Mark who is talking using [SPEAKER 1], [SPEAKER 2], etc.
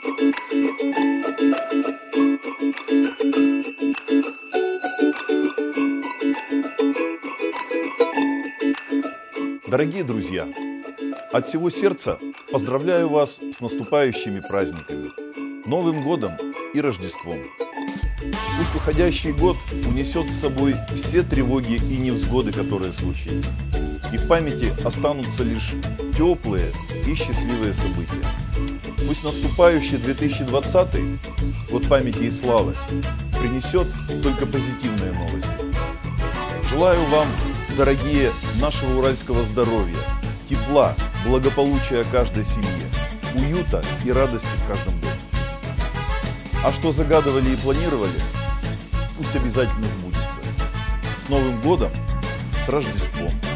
[SPEAKER 1] Дорогие друзья, от всего сердца поздравляю вас с наступающими праздниками, Новым годом и Рождеством. Пусть уходящий год унесет с собой все тревоги и невзгоды, которые случились, и в памяти останутся лишь теплые и счастливые события. Пусть наступающий 2020, год памяти и славы, принесет только позитивные новости. Желаю вам, дорогие, нашего уральского здоровья, тепла, благополучия каждой семье, уюта и радости в каждом доме. А что загадывали и планировали, пусть обязательно сбудется. С Новым годом, с Рождеством!